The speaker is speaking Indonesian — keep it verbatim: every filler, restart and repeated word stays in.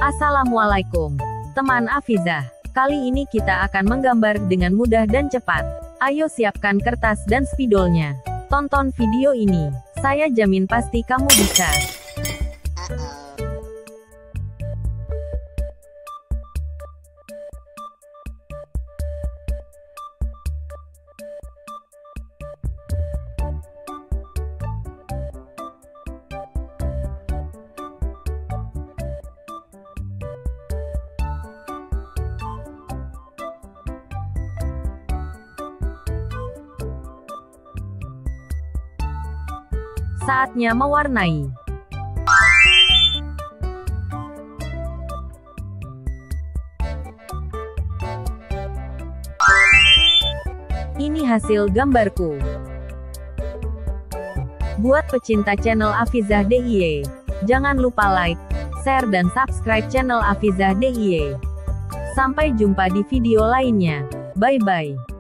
Assalamualaikum, teman Afizah. Kali ini kita akan menggambar dengan mudah dan cepat. Ayo siapkan kertas dan spidolnya. Tonton video ini. Saya jamin pasti kamu bisa. Saatnya mewarnai. Ini hasil gambarku. Buat pecinta channel Afizah D I Y, jangan lupa like, share dan subscribe channel Afizah D I Y. Sampai jumpa di video lainnya. Bye bye.